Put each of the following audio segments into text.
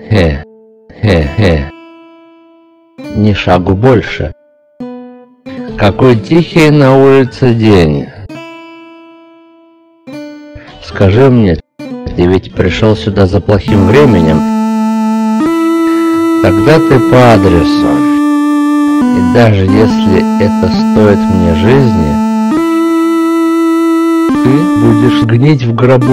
Хе-хе-хе. Ни шагу больше. Какой тихий на улице день. Скажи мне, ты ведь пришел сюда за плохим временем. Тогда ты по адресу. И даже если это стоит мне жизни, ты будешь гнить в гробу.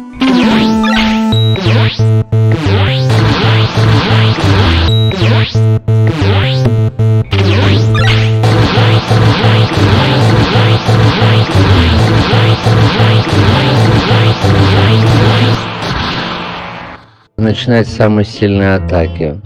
Начинать самые сильные атаки.